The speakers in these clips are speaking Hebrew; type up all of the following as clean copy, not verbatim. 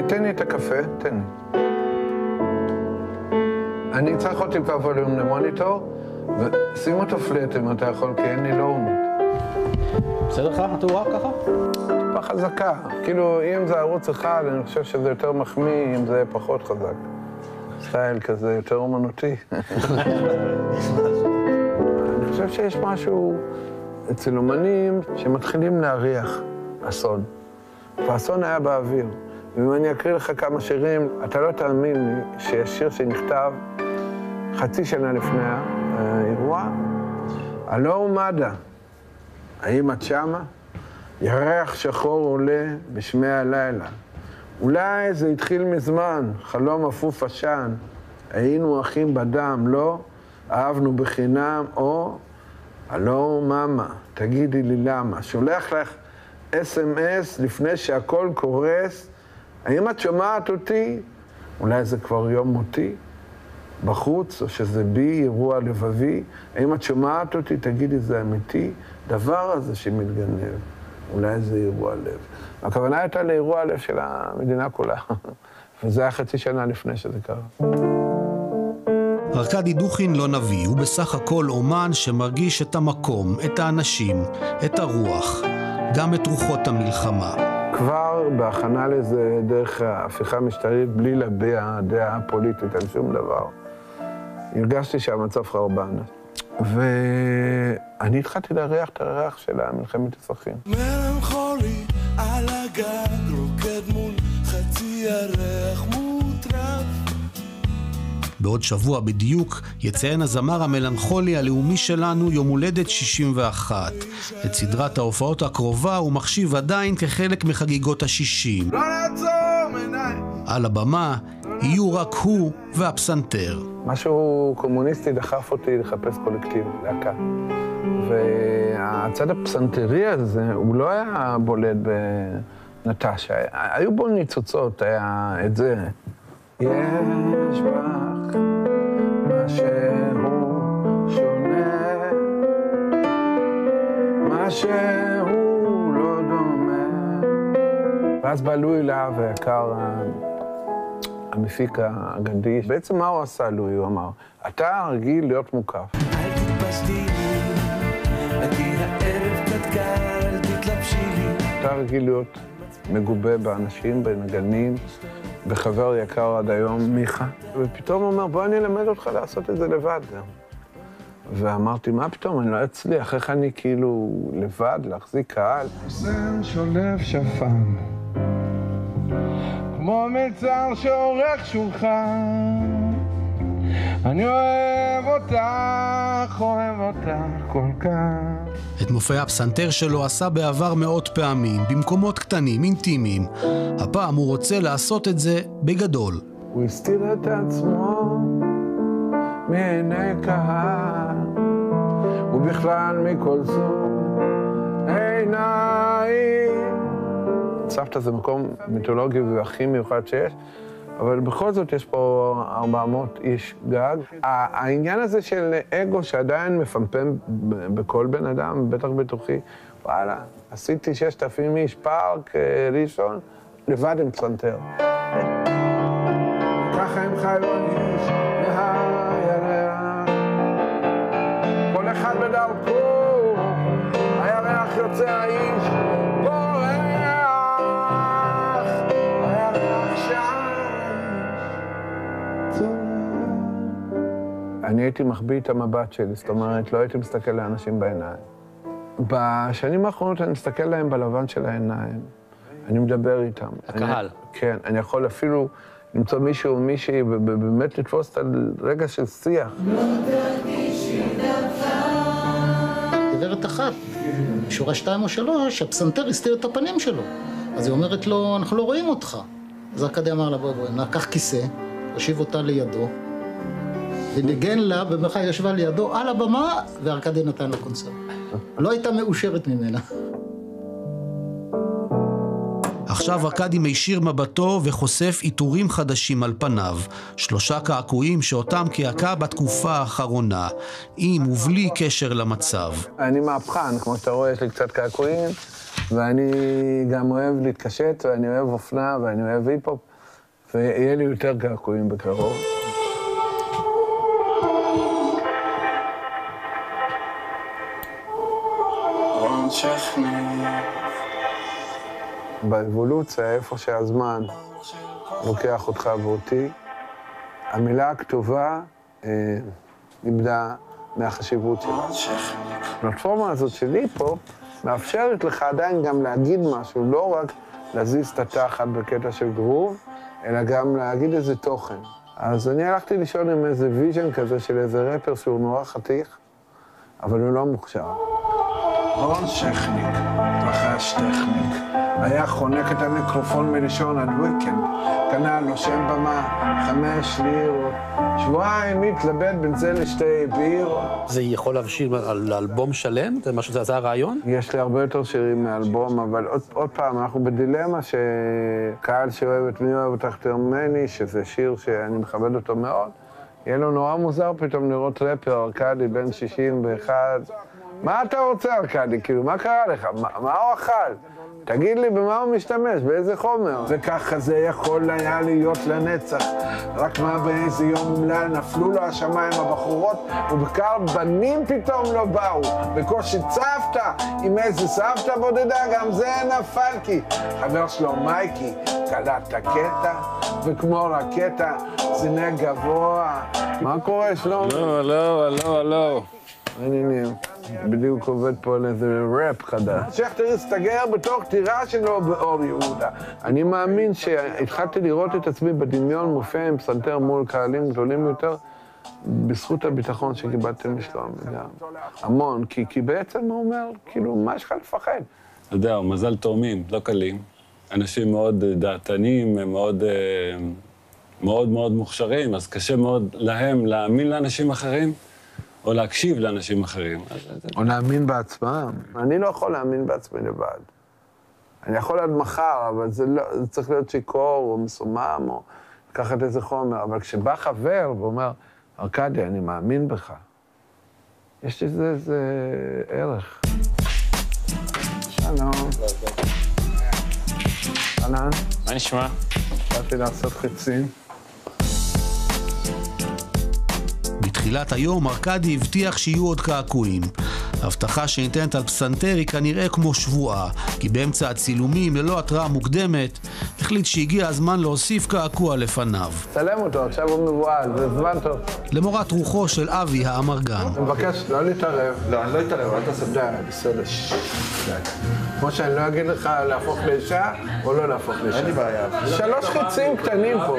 תן לי את הקפה, תן לי. אני צריך עוד טיפה ווליום למוניטור, ושים אותו פלט אם אתה יכול, כי אין לי לאומית. בסדר לך התאורה ככה? טיפה חזקה. כאילו, אם זה ערוץ אחד, אני חושב שזה יותר מחמיא, אם זה פחות חזק. סטייל כזה יותר אומנותי. אני חושב שיש משהו אצל אומנים שמתחילים להריח אסון. והאסון היה באוויר. ואם אני אקריא לך כמה שירים, אתה לא תאמין לי שיש שיר שנכתב חצי שנה לפני האירוע. הלא הוא מד"א, האם את שמה? ירח שחור עולה בשמי הלילה. אולי זה התחיל מזמן, חלום אפוף עשן. היינו אחים בדם, לא? אהבנו בחינם, או... הלא מאמה, תגידי לי למה. שולח לך SMS לפני שהכל קורס. האם את שומעת אותי? אולי זה כבר יום מותי? בחוץ, או שזה בי, אירוע לבבי. האם את שומעת אותי? תגידי, זה אמיתי? דבר הזה שמתגנב. אולי זה אירוע לב. הכוונה הייתה לאירוע הלב של המדינה כולה. וזה היה חצי שנה לפני שזה קרה. ארכדי דוכין לא נביא, הוא בסך הכל אומן שמרגיש את המקום, את האנשים, את הרוח, גם את רוחות המלחמה. כבר בהכנה לזה דרך ההפיכה המשטרית, בלי להביע דעה פוליטית על שום דבר, הרגשתי שהמצב חרבן. ואני התחלתי להריח את הריח של מלחמת אזרחים. מלנכולי על הגג רוקד מול חצי ירח מוטרף. בעוד שבוע בדיוק יציין הזמר המלנכולי הלאומי שלנו יום הולדת 61. את סדרת ההופעות הקרובה הוא מחשיב עדיין כחלק מחגיגות ה-60. לא לעצום עיניי. על הבמה יהיו רק הוא והפסנתר. משהו קומוניסטי דחף אותי לחפש קולקטיב, להקה. והצד הפסנתרי הזה, הוא לא היה בולט בנטשה. היו בו ניצוצות, היה את זה. יש בך משהו שונה, משהו לא דומה. ואז בא לואי להב היקר, המפיק האגדי. בעצם מה הוא עשה, לואי? הוא אמר, אתה רגיל להיות מוקף. אל תתפשטי לי, נגיד הערב קצת קר, אל תתלבשי לי. אתה רגיל להיות מגובה באנשים, בנגנים, בחבר יקר עד היום, מיכה. ופתאום הוא אומר, בוא אני אלמד אותך לעשות את זה לבד גם. ואמרתי, מה פתאום? אני לא אצליח, איך אני כאילו לבד, להחזיק קהל? חוסן שולף שפן, כמו מצר שעורך שולחן. אני אוהב אותך כל כך. את מופעי הפסנתר שלו עשה בעבר מאות פעמים, במקומות קטנים, אינטימיים. הפעם הוא רוצה לעשות את זה בגדול. הוא הסתיר את עצמו מעיני קהל, ובכלל מכל סוג עיניים. סבתא זה מקום מיתולוגי והכי מיוחד שיש, אבל בכל זאת יש פה 400 איש גג. העניין הזה של אגו שעדיין מפמפם בכל בן אדם, בטח בתוכי, וואלה, עשיתי 6,000 איש, פארק, ראשון, לבד עם פסנתר. ככה הם חיו איש מהירח, כל אחד בדרכו, הירח יוצא האיש, אני הייתי מחביא את המבט שלי, זאת אומרת, לא הייתי מסתכל לאנשים בעיניים. בשנים האחרונות אני מסתכל להם בלבן של העיניים. אני מדבר איתם. הקהל. כן, אני יכול אפילו למצוא מישהו או מישהי ובאמת לתפוס את הרגע של שיח. גברת אחת, שורה 2 או 3, הפסנתר הסתיר את הפנים שלו. אז היא אומרת לו, אנחנו לא רואים אותך. אז ארכדי אמר לה, בואי, נקח כיסא, הושיב אותה לידו, וניגן לה, במחר ישבה לידו על הבמה, וארכדי נתן לה קונצרט. לא הייתה מאושרת ממנה. עכשיו ארכדי מישיר מבטו וחושף עיטורים חדשים על פניו. 3 קעקועים שאותם קעקע בתקופה האחרונה, עם ובלי קשר למצב. אני מהפכן, כמו שאתה רואה, יש לי קצת קעקועים, ואני גם אוהב להתקשט, ואני אוהב אופנה, ואני אוהב היפ-הופ. ויהיה לי יותר קעקועים בקרוב. באבולוציה, איפה שהזמן לוקח אותך ואותי, המילה הכתובה נמדה מהחשיבות שלה. הפלטפורמה הזאת שלי פה מאפשרת לך עדיין גם להגיד משהו, לא רק להזיז את התחת בקטע של גרוב, אלא גם להגיד איזה תוכן. אז אני הלכתי לישון עם איזה ויז'ן כזה של איזה רפר שהוא נורא חתיך, אבל הוא לא מוכשר. רון שכניק, נחש טכניק, היה חונק את המיקרופון מלישון עד וויקנד, קנה לו שם במה, 5 לירות, שבועיים מתלבט בין זה לשתי בירות. זה יכול להבשיל על אלבום שלם? זה משהו, זה הרעיון? יש לי הרבה יותר שירים מאלבום, אבל עוד פעם, אנחנו בדילמה שקהל שאוהב את מי אוהב אותך יותר ממני, שזה שיר שאני מכבד אותו מאוד, יהיה לו נורא מוזר פתאום לראות רפר ארקדי בן 61. מה אתה רוצה, ארקדי? כאילו, מה קרה לך? מה הוא אכל? תגיד לי, במה הוא משתמש? באיזה חומר? וככה זה יכול היה להיות לנצח. רק מה באיזה יום אומלל נפלו לו השמיים הבחורות, ובקר בנים פתאום לא באו. בקושי צוותא עם איזה סבתא בודדה, גם זה נפל כי חבר שלו מייקי קלט את הקטע, וכמו רקטה זינק גבוה. מה קורה, שלום? לא. מעניינים. בדיוק עובד פה על איזה ראפ חדש. שכטר הסתגר בתוך טירה שלו באור יהודה. אני מאמין שהתחלתי לראות את עצמי בדמיון מופיע עם פסנתר מול קהלים גדולים יותר, בזכות הביטחון שקיבלתי משלום גם. המון, כי בעצם הוא אומר, כאילו, מה יש לך לפחד? אתה יודע, מזל תאומים, לא קלים. אנשים מאוד דעתנים, הם מאוד מוכשרים, אז קשה מאוד להם להאמין לאנשים אחרים. או להקשיב לאנשים אחרים. או להאמין בעצמם. אני לא יכול להאמין בעצמי לבד. אני יכול עד מחר, אבל זה צריך להיות שיכור או מסומם, או לקחת איזה חומר. אבל כשבא חבר ואומר, ארקדי, אני מאמין בך, יש לזה איזה ערך. שלום. אהלן. מה נשמע? באתי לעשות חיצים. בתחילת היום ארקדי הבטיח שיהיו עוד קעקועים. ההבטחה שניתנת על פסנתר היא כנראה כמו שבועה, כי באמצע הצילומים, ללא התראה מוקדמת, החליט שהגיע הזמן להוסיף קעקוע לפניו. צלם אותו, עכשיו הוא מבועל, זה זמן טוב. למורת רוחו של אבי האמרגן. אני מבקש לא להתערב. לא, אני לא אתערב, אל תעשה די, בסדר. כמו שאני לא אגיד לך להפוך לאישה, או לא להפוך לאישה. אין לי בעיה. 3 חיצים קטנים פה.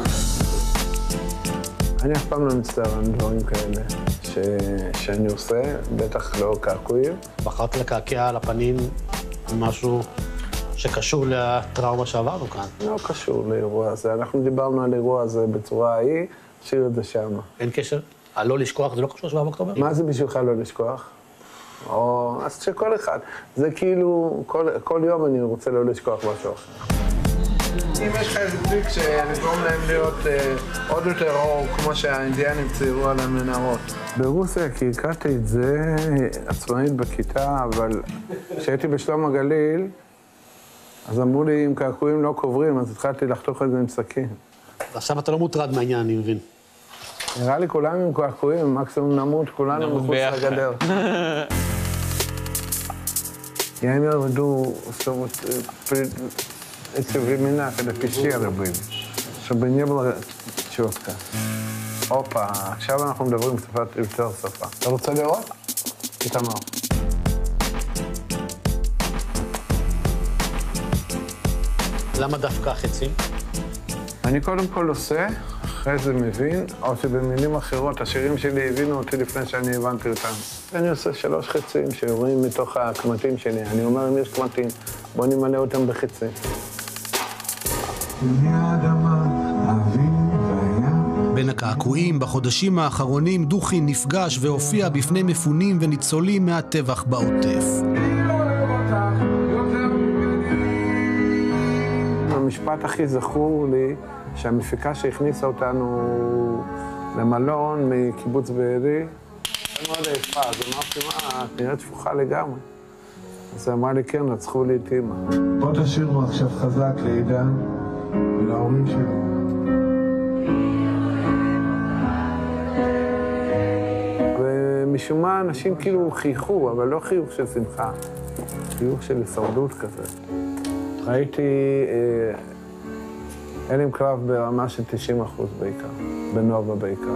אני אף פעם לא מצטער על דברים כאלה שאני עושה, בטח לא קעקועים. בחרת לקעקע על הפנים משהו שקשור לטראומה שעברנו כאן. לא קשור לאירוע הזה. אנחנו דיברנו על אירוע הזה בצורה ההיא, שיר את זה שמה. אין קשר? הלא לשכוח זה לא קשור ל7 באוקטובר? מה זה בשבילך לא לשכוח? אז שכל אחד. זה כאילו, כל יום אני רוצה לא לשכוח משהו אחר. אם יש לך איזה טריק שלגרום להם להיות עוד יותר אור, כמו שהאינדיאנים ציירו על המנהרות. ברוסיה, כי הכרתי את זה עצמאית בכיתה, אבל כשהייתי בשלום הגליל, אז אמרו לי, אם קעקועים לא קוברים, אז התחלתי לחתוך את זה עם סכין. עכשיו אתה לא מוטרד מהעניין, אני מבין. נראה לי כולנו עם קעקועים, מקסימום נמות, כולנו מחוץ לגדר. יאמר ודו, эти времена, когда пещеры были, чтобы не было четко. הופה, עכשיו אנחנו מדברים קצת יותר שפה. אתה רוצה לראות? איתמר. למה דווקא חצים? אני קודם כל עושה, אחרי זה מבין, או שבמילים אחרות, השירים שלי הבינו אותי לפני שאני הבנתי אותם. אני עושה 3 חצים שיורים מתוך הקמטים שלי. אני אומר, אם יש קמטים, בוא נמלא אותם בחצים. בין הקעקועים, בחודשים האחרונים דוכין נפגש והופיע בפני מפונים וניצולים מהטבח בעוטף. המשפט הכי זכור לי, שהמפיקה שהכניסה אותנו למלון מקיבוץ בארי, זה מאוד יפה, אז אמרתי, מה, את נראית שפוכה לגמרי. אז היא אמרה לי, כן, רצחו לי את אמא. בוא תשאירו עכשיו חזק לעידן ולהורים שלו. ומשום מה אנשים כאילו חייכו, אבל לא חיוך של שמחה, חיוך של הישרדות כזה. ראיתי הלם קרב ברמה של 90% בעיקר, בנובה בעיקר.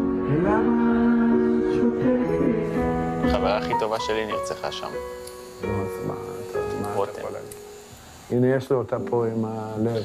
החברה הכי טובה שלי נרצחה שם. נו, אז מה אתה יכול להגיד? הנה, יש לו אותה פה עם הלב.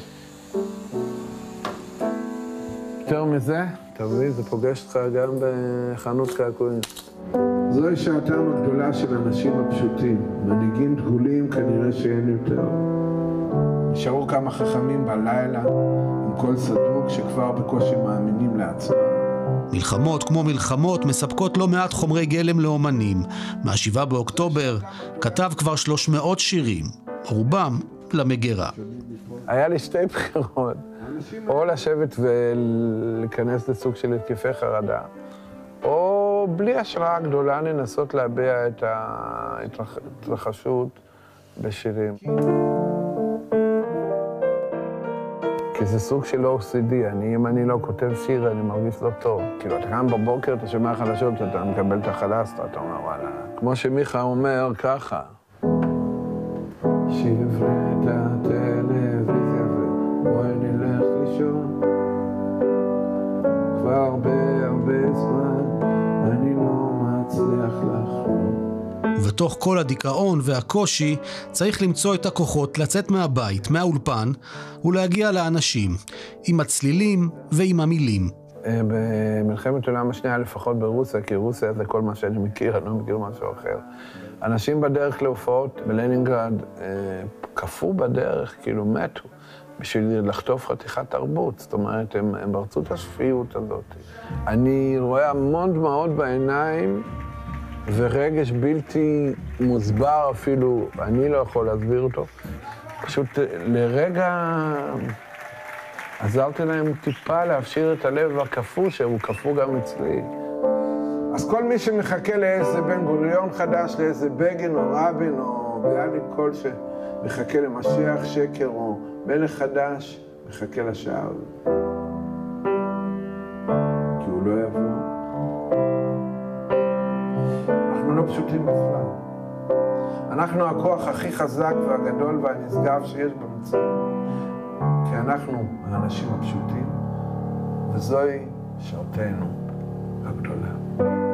יותר מזה, תבין, זה פוגש אותך גם בחנות קעקועים. זוהי שעתם הגדולה של האנשים הפשוטים. מנהיגים דגולים כנראה שאין יותר. נשארו כמה חכמים בלילה, עם קול סדוק שכבר בקושי מאמינים לעצמם. מלחמות כמו מלחמות מספקות לא מעט חומרי גלם לאומנים. מה-7 באוקטובר כתב כבר 300 שירים, רובם למגירה. היה לי שתי בחירות, או לשבת ולהיכנס לסוג של התקפי חרדה, או בלי השראה גדולה לנסות להביע את ההתרחשות בשירים. כי זה סוג של OCD, אם אני לא כותב שיר, אני מרגיש לא טוב. כאילו, אתה קם בבוקר, אתה שומע חדשות, אתה מקבל את החלסטרה, אתה אומר, וואלה. כמו שמיכה אומר, ככה. שברי את הטלוויזיה ובואי נלך לישון. כבר הרבה זמן, אני לא מצליח לחלום. ובתוך כל הדיכאון והקושי צריך למצוא את הכוחות לצאת מהבית, מהאולפן, ולהגיע לאנשים, עם הצלילים ועם המילים. במלחמת העולם השנייה, לפחות ברוסיה, כי רוסיה זה כל מה שאני מכיר, אני לא מכיר משהו אחר. אנשים בדרך להופעות בלנינגרד קפאו בדרך, כאילו מתו, בשביל לחטוף חתיכת תרבות. זאת אומרת, הם ברצו את השפיות הזאת. אני רואה המון דמעות בעיניים, ורגש בלתי מוסבר אפילו, אני לא יכול להסביר אותו. פשוט לרגע עזרתי להם טיפה להפשיר את הלב הקפוא, שהוא קפוא גם אצלי. אז כל מי שמחכה לאיזה בן גוריון חדש, לאיזה בגין או רבין או ביאליק כל שמחכה למשיח שקר או מלך חדש, מחכה לשעה. כי הוא לא יבוא. אנחנו לא פשוטים בכלל. אנחנו הכוח הכי חזק והגדול והנשגב שיש במציאות. כי אנחנו האנשים הפשוטים, וזוהי שעתנו הגדולה.